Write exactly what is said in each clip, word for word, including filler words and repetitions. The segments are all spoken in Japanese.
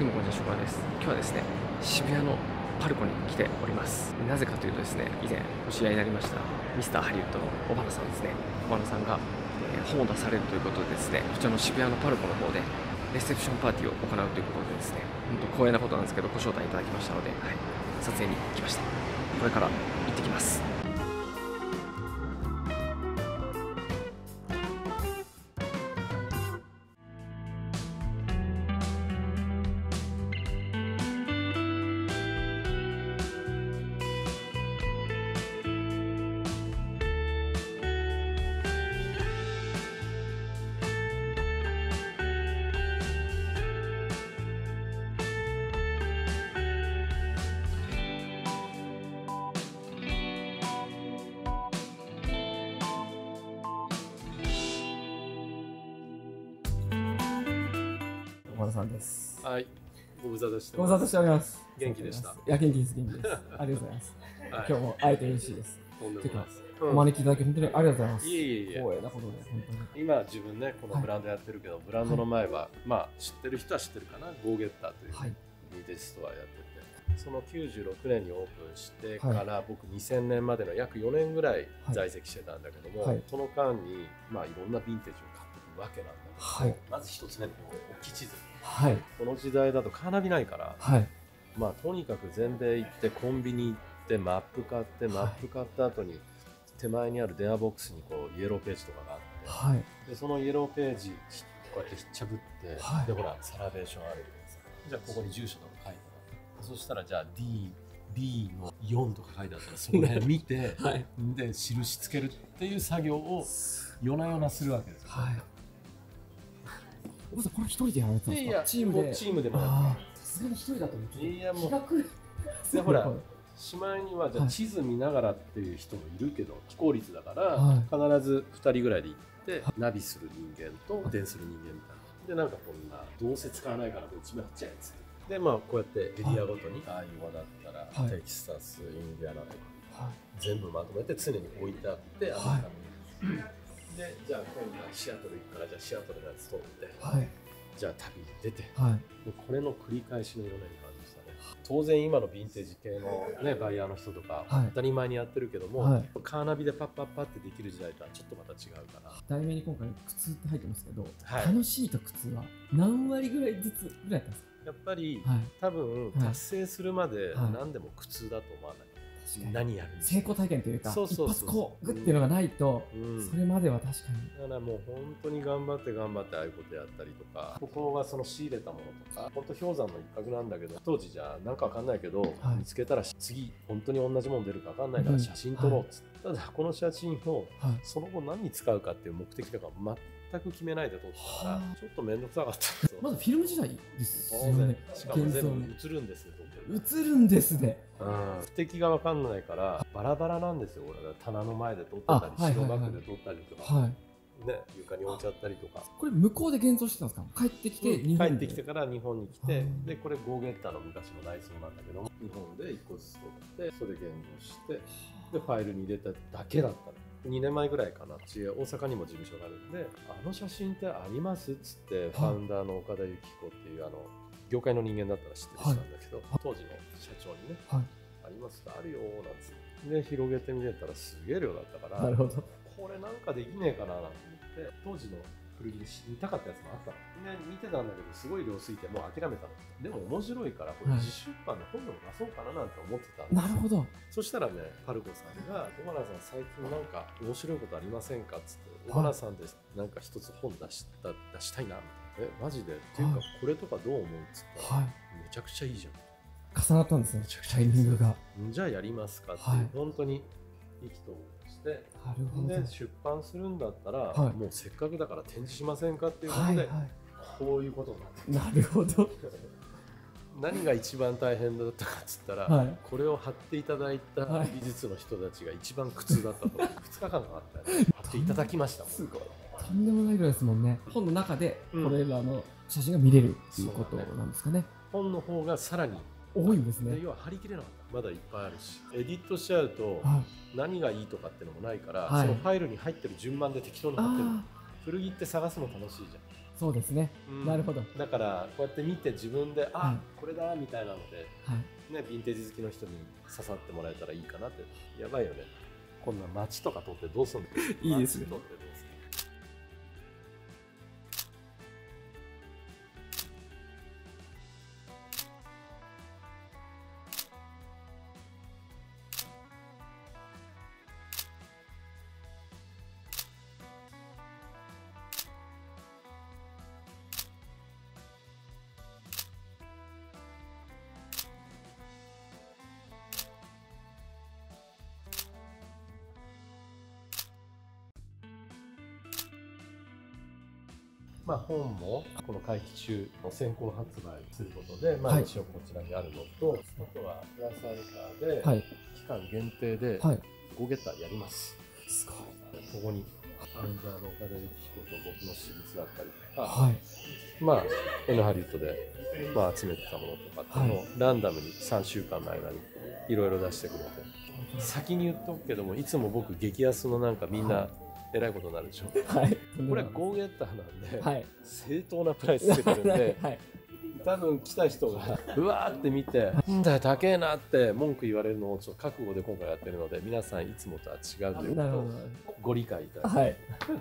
どうもこんにちは、しょうがです。今日はですね、渋谷のパルコに来ております。なぜかというとですね、以前お知り合いになりましたミスターハリウッドの小花さんですね。小花さんが、えー、本を出されるということでですね、こちらの渋谷のパルコの方でレセプションパーティーを行うということでですね、本当光栄なことなんですけど、ご招待いただきましたので、はい、撮影に来ました。これから行ってきます。小花さんです。 はい、ご無沙汰してご無沙汰しております。 元気でした。 いや、元気です、元気です。ありがとうございます。はい、今日も会えて嬉しいです。 とんでもないです。 お招きいただき本当にありがとうございます。 いえいえいえ。 光栄なことで本当に。 今自分ねこのブランドやってるけど、はい、ブランドの前は、はい、まあ知ってる人は知ってるかな、ゴーゲッターというヴィンテージストアやってて、そのきゅうじゅうろくねんにオープンしてから、はい、僕にせんねんまでの約よねんぐらい在籍してたんだけども、はい、その間にまあいろんなヴィンテージを買ってくるわけなんだけど、はい、まず一つ目の大きい地図。はい、この時代だとカーナビないから、はい、まあとにかく全米行ってコンビニ行ってマップ買ってマップ買った後に手前にある電話ボックスにこうイエローページとかがあって、はい、でそのイエローページこうやってひっちゃぶって、はい、でほらサラベーションあるよさ、じゃあここに住所とか書いてある、そしたらじゃあ ディービー のよんとか書いてあったらそこら辺見て、はい、で印つけるっていう作業を夜な夜なするわけですよ。はい、 これ一人でやられてたんですか？いや、 チームでチームでもやってさすがに一人だと思って。いやもうでほらしまいにはじゃあ地図見ながらっていう人もいるけど、非効率だから必ずふたりぐらいで行ってナビする人間と運転する人間みたいなで、なんかこんなどうせ使わないからこっちもやっちゃえっつって、でまあこうやってエリアごとにアイオワだったらテキサス、インディアナとか全部まとめて常に置いてあって、アメリカに。でじゃあ今度はシアトル行くから、じゃあシアトルのやつ通って、はい、じゃあ旅に出て、はい、もうこれの繰り返しのよねんかんでしたね。当然今のヴィンテージ系の、ね、バイヤーの人とか、はい、当たり前にやってるけども、はい、カーナビでパッパッパってできる時代とはちょっとまた違うから。題名に今回靴って入ってますけど、はい、楽しいと靴は何割ぐらいずつぐらいだったんですか？やっぱり、はい、多分達成するまで何でも苦痛だと思わない。何やる成功体験というか、一発こうグッっていうのがないと、それまでは確かに。だからもう本当に頑張って頑張ってああいうことやったりとか、ここがその仕入れたものとか、本当氷山の一角なんだけど、当時じゃなんかわかんないけど、見つけたら次本当に同じもの出るかわかんないから写真撮ろうっつって、ただこの写真をその後何に使うかっていう目的とか全く決めないで撮ったから、ちょっと面倒くさかった。まだフィルム時代ですよね。しかも全部映るんですよ。映るんですね。目的が分かんないからバラバラなんですよ。俺が棚の前で撮ってたり、白バッグで撮ったりとか、ね、床に置いちゃったりとか。これ向こうで現像してたんですか？帰ってきて日本で帰ってきてから日本に来て、でこれゴーゲッターの昔の内装なんだけど、日本でいっこずつ撮ってそれ現像して、でファイルに入れただけだったの。にねんまえぐらいかな、大阪にも事務所があるんで、あの写真ってありますっつって、ファウンダーの岡田由紀子っていうあの業界の人間だったら知ってる人なんだけど、はい、当時の社長にね、はい、ありますか、あるよーなんつってで広げてみれたらすげえ量だったから、なるほど、これなんかできねえかななんて思って、当時の古着で見たかったやつもあったので、見てたんだけどすごい量すぎてもう諦めたの。でも面白いからこれ自出版の本でも出そうかななんて思ってたんです。なるほど。そしたらね、パルコさんが「小花さん最近なんか面白いことありませんか?」っつって「小花さんでなんか一つ本出した出したいな」みたいな「えマジで?」っていうかこれとかどう思うっつったら「めちゃくちゃいいじゃん」重なったんですね、めちゃくちゃタイミングが。じゃあやりますかって本当に意気投合して、で出版するんだったら、はい、もうせっかくだから展示しませんかっていうことで、はい、はい、こういうことになって。なるほど。何が一番大変だったかっつったら、はい、これを貼っていただいた美術の人たちが一番苦痛だったと。ふつかかんかかったよね。貼っていただきましたもん。すごい。とんでもないぐらいですもんね。本の中でこれらの写真が見れるっていうことなんですかね。本の方がさらに多いんですね。要は貼り切れなかった。まだいっぱいあるし、エディットしちゃうと何がいいとかっていうのもないから、はい、そのファイルに入ってる順番で適当に貼ってる。古着って探すの楽しいじゃん。 そうですね、うん、なるほど。 だからこうやって見て自分で、あ、はい、これだみたいなので、はい、ね、ヴィンテージ好きの人に刺さってもらえたらいいかなって。やばいよね、こんな街とか撮ってどうすんの。 いいですね。 撮ってどうすんの。まあ本もこの会期中の先行発売することで、まあ一応こちらにあるのと、あとはプラスアルファで期間限定でゴーゲッターやります。 すごい。 ここにアンダーの岡田幸彦と僕の私物だったりとか、はい、まあ N ハリウッドでまあ集めてたものとかっていうのをランダムにさんしゅうかんの間にいろいろ出してくれて、先に言っとくけども、いつも僕激安のなんかみんな、はい、えらいことになるでしょ。はい、これはゴーゲッターなんで、はい、正当なプライスつけてるんで、はい、多分来た人がうわーって見て「なんだよ高えな」って文句言われるのをちょっと覚悟で今回やってるので、皆さんいつもとは違うということをご理解いただいて、はい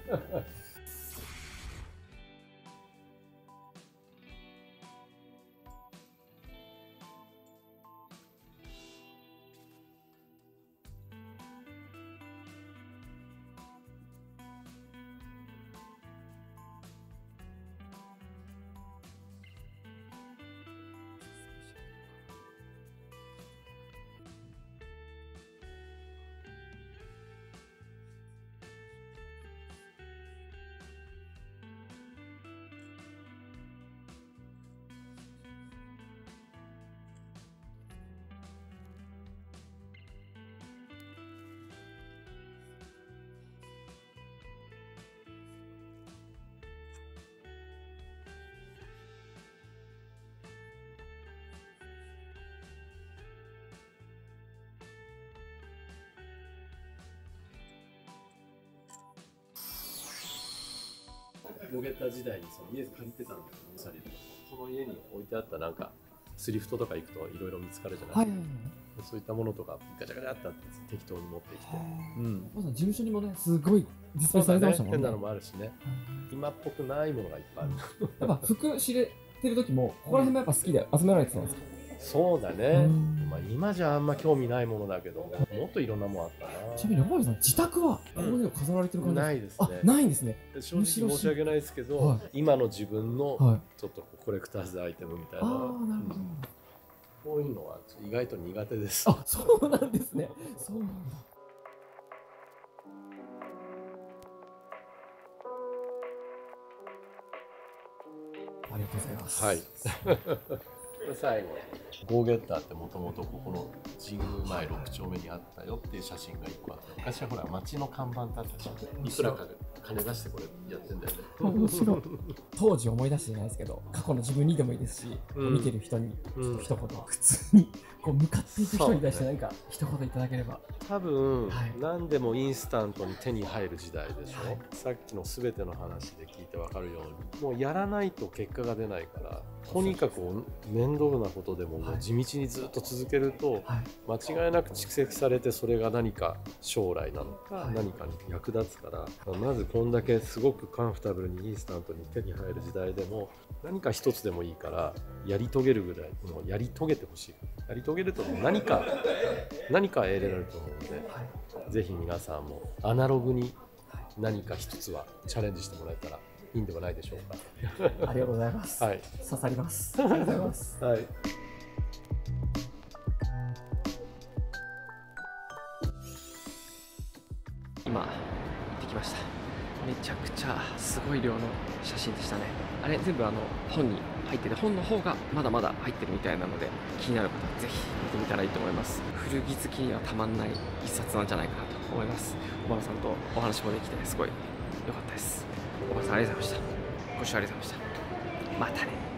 ゴーゲッター時代にその家借りてたんだけど、サリとかその家に置いてあったなんかスリフトとか行くといろいろ見つかるじゃないですか、はい、そういったものとかガチャガチャってあって適当に持ってきて、うん、まさに事務所にもねすごいディスプレイされてましたもんね。変なのもあるしね、今っぽくないものがいっぱいある。やっぱ服知れてる時もここら辺もやっぱ好きで集められてたんですか。そうだね、まあ今じゃあんま興味ないものだけども、もっといろんなもんあったな。ちなみに山口さん自宅はここで飾られてる感じですか。ないですね。あ、ないんですね。正直申し訳ないですけど、はい、今の自分のちょっとコレクターズアイテムみたいな、はい、ああなるほど、うん、こういうのは意外と苦手です。あ、そうなんですね。そうなんだ。ありがとうございます。はい。最後、ゴーゲッターってもともとここの神宮前ろく丁目にあったよっていう写真がいっこあって、昔はほら街の看板だったし、いくらか金出してこれやってんだよね。面白い。当時思い出してないですけど、過去の自分にでもいいですし、うん、見てる人に一言、普通にこう向かっていく人に対して何か一言いただければ。多分、はい、何でもインスタントに手に入る時代でしょ、はい、さっきの全ての話で聞いて分かるように、もうやらないと結果が出ないから、とにかく面倒なことでももう地道にずっと続けると、はい、間違いなく蓄積されて、それが何か将来なのか、はい、何かに役立つから、まずこんだけすごくカンフタブルにインスタントに手に入る時代でも、何か一つでもいいからやり遂げるぐらい、もうやり遂げてほしい。やり遂げると何か何か得られると思うので、はい、ぜひ皆さんもアナログに何か一つはチャレンジしてもらえたらいいんではないでしょうか。ありがとうございます。はい、刺さります。ありがとうございます。はい。今行ってきました。めちゃくちゃすごい量の写真でしたね。あれ全部あの本に入ってて、本の方がまだまだ入ってるみたいなので、気になる方はぜひ見てみたらいいと思います。古着好きにはたまんない一冊なんじゃないかなと思います。小原さんとお話もできてすごい良かったです。小原さんありがとうございました。ご視聴ありがとうございました。またね。